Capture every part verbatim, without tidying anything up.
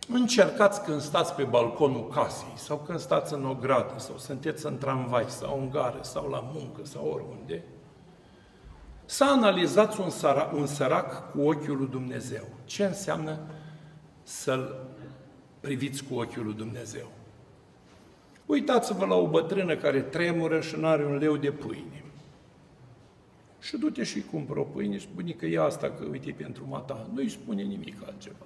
Încercați când stați pe balconul casei, sau când stați în ogradă, sau sunteți în tramvai, sau în gară, sau la muncă, sau oriunde, să analizați un sărac, un sărac cu ochiul lui Dumnezeu. Ce înseamnă să-l priviți cu ochiul lui Dumnezeu? Uitați-vă la o bătrână care tremură și nu are un leu de pâine. Și du-te și cumpără o pâine și spune că e asta, că uite pentru mata. Nu-i spune nimic altceva.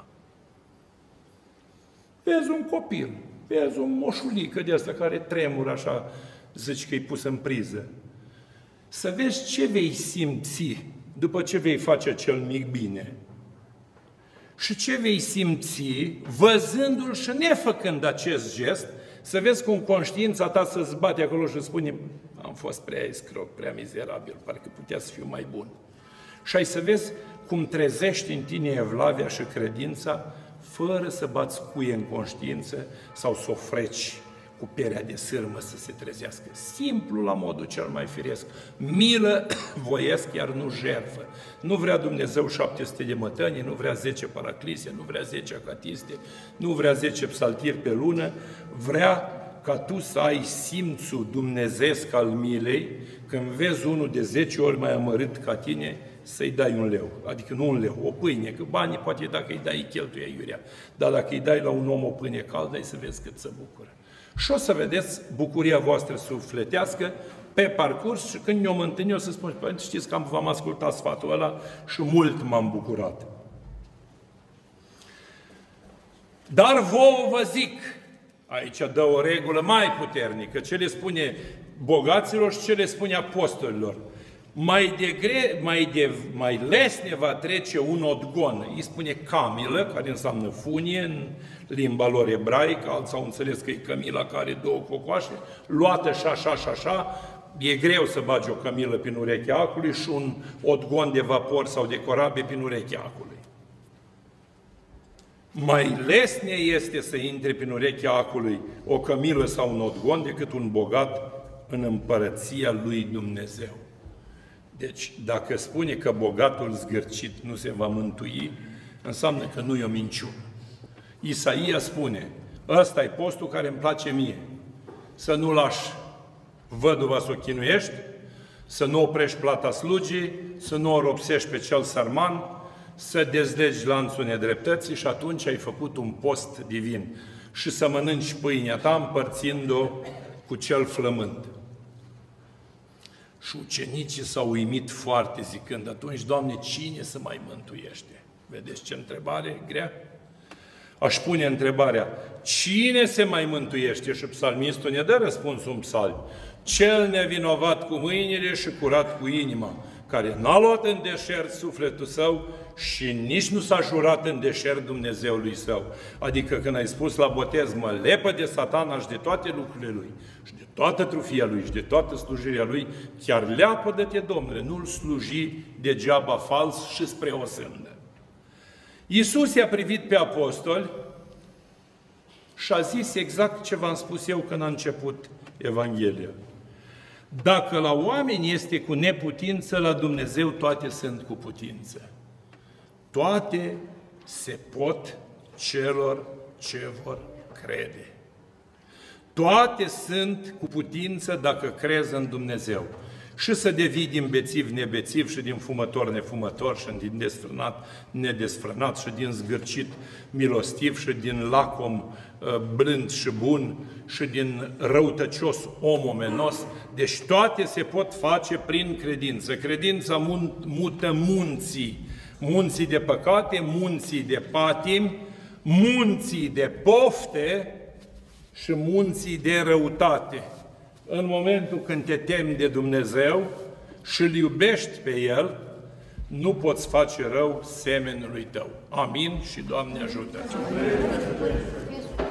Vezi un copil, vezi un moșulică de asta care tremură așa, zici că e pus în priză. Să vezi ce vei simți după ce vei face cel mic bine. Și ce vei simți văzându-l și nefăcând acest gest, să vezi cum conștiința ta să-ți bate acolo și spune: am fost prea escroc, prea mizerabil, parcă putea să fiu mai bun. Și ai să vezi cum trezești în tine evlavia și credința, fără să bați cuie în conștiință sau să o freci cu perea de sârmă să se trezească. Simplu, la modul cel mai firesc. Milă voiesc, iar nu jertfă. Nu vrea Dumnezeu șapte sute de mătănii, nu vrea zece paraclise, nu vrea zece acatiste, nu vrea zece psaltiri pe lună, vrea ca tu să ai simțul dumnezeesc al milei, când vezi unul de zece ori mai amărât ca tine, să-i dai un leu. Adică nu un leu, o pâine, că banii poate dacă îi dai, îi cheltuie iurea. Dar dacă îi dai la un om o pâine caldă, ai să vezi cât se bucură. Și o să vedeți bucuria voastră sufletească pe parcurs și când ne-om întâlni, o să spun: păi, știți că v-am ascultat sfatul ăla și mult m-am bucurat. Dar vouă vă zic, aici dă o regulă mai puternică, ce le spune bogaților și ce le spune apostolilor. Mai de, gre, mai de mai lesne va trece un odgon, îi spune camilă, care înseamnă funie în limba lor ebraică, alții au înțeles că e cămila care are două cocoașe, luată și așa și așa, e greu să bagi o cămilă prin urechea acului și un odgon de vapor sau de corabie prin urechea acului. Mai lesne este să intre prin urechea acului o cămilă sau un odgon decât un bogat în împărăția lui Dumnezeu. Deci, dacă spune că bogatul zgârcit nu se va mântui, înseamnă că nu e o minciună. Isaia spune: ăsta e postul care îmi place mie. Să nu lași văduva să o chinuiești, să nu oprești plata slugii, să nu o ropsești pe cel sărman, să dezlegi lanțul nedreptății și atunci ai făcut un post divin. Și să mănânci pâinea ta împărțind-o cu cel flămând. Și ucenicii s-au uimit foarte zicând: atunci, Doamne, cine se mai mântuiește? Vedeți ce întrebare grea? Aș pune întrebarea: cine se mai mântuiește? Și psalmistul ne dă răspunsul în psalm: cel nevinovat cu mâinile și curat cu inima, care n-a luat în deșert sufletul său și nici nu s-a jurat în deșert Dumnezeului său. Adică când ai spus la botez: mă lepă de Satana și de toate lucrurile lui, și de toată trufia lui, și de toată slujirea lui, chiar leapă-de-te, Domnule, nu-l sluji degeaba fals și spre o sândă. Iisus i-a privit pe apostoli și a zis exact ce v-am spus eu când a început Evanghelia. Dacă la oameni este cu neputință, la Dumnezeu toate sunt cu putință. Toate se pot celor ce vor crede. Toate sunt cu putință dacă crezi în Dumnezeu. Și să devii din bețiv nebețiv și din fumător nefumător și din desfrânat nedesfrânat și din zgârcit milostiv și din lacom blând și bun și din răutăcios om omenos. Deci toate se pot face prin credință. Credința mută munții, munții de păcate, munții de patimi, munții de pofte și munții de răutate. În momentul când te temi de Dumnezeu și îl iubești pe El, nu poți face rău semenului tău. Amin și Doamne ajută!